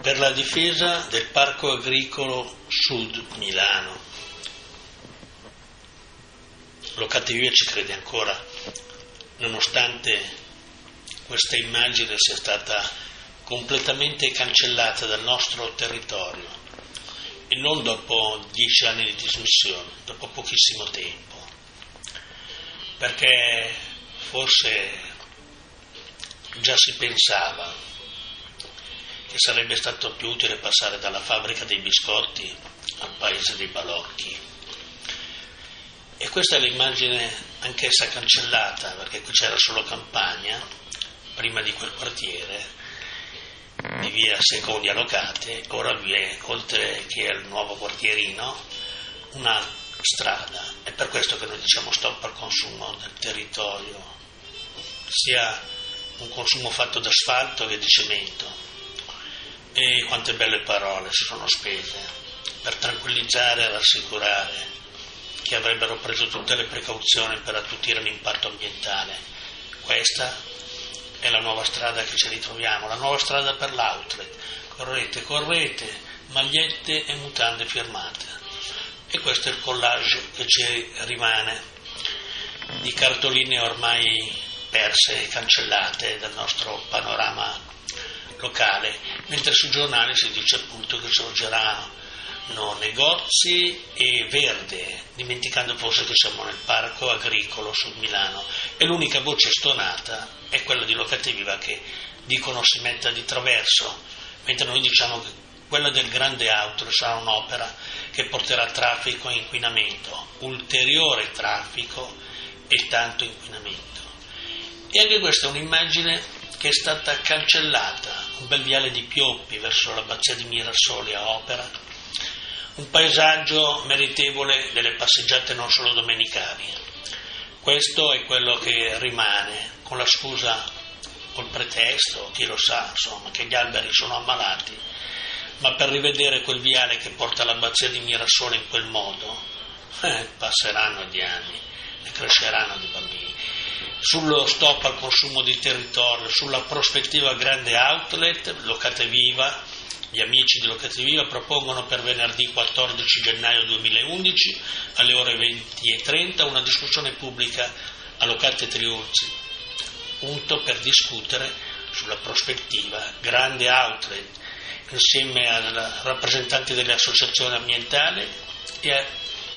per la difesa del Parco Agricolo Sud Milano. Locativia ci crede ancora, nonostante questa immagine sia stata completamente cancellata dal nostro territorio, e non dopo 10 anni di dismissione, dopo pochissimo tempo, perché forse già si pensava che sarebbe stato più utile passare dalla fabbrica dei biscotti al paese dei balocchi. E questa è l'immagine anch'essa cancellata, perché qui c'era solo campagna, prima di quel quartiere, di via Secondi a Locate. Ora vi è, oltre che al nuovo quartierino, una strada. È per questo che noi diciamo stop al consumo del territorio, sia un consumo fatto d'asfalto che di cemento. E quante belle parole si sono spese per tranquillizzare e rassicurare che avrebbero preso tutte le precauzioni per attutire l'impatto ambientale. Questa è la nuova strada che ci ritroviamo, la nuova strada per l'outlet. Correte, correte, magliette e mutande firmate. E questo è il collage che ci rimane di cartoline ormai perse e cancellate dal nostro panorama locale, mentre sui giornali si dice appunto che sorgeranno negozi e verde, dimenticando forse che siamo nel Parco Agricolo Sud Milano. E l'unica voce stonata è quella di Locativia, che dicono si metta di traverso, mentre noi diciamo che quella del grande outlet sarà un'opera che porterà traffico e inquinamento, ulteriore traffico e tanto inquinamento. E anche questa è un'immagine che è stata cancellata, un bel viale di Pioppi verso l'abbazia di Mirassoli a Opera, un paesaggio meritevole delle passeggiate non solo domenicali. Questo è quello che rimane, con la scusa, col pretesto, chi lo sa, insomma, che gli alberi sono ammalati, ma per rivedere quel viale che porta all'abbazia di Mirassoli in quel modo, passeranno gli anni e cresceranno di bambini. Sullo stop al consumo di territorio, sulla prospettiva grande outlet, Locativia, gli amici di Locativia propongono per venerdì 14 gennaio 2011 alle ore 20:30 una discussione pubblica a Locate Triulzi, punto per discutere sulla prospettiva grande outlet, insieme ai rappresentanti delle associazioni ambientali e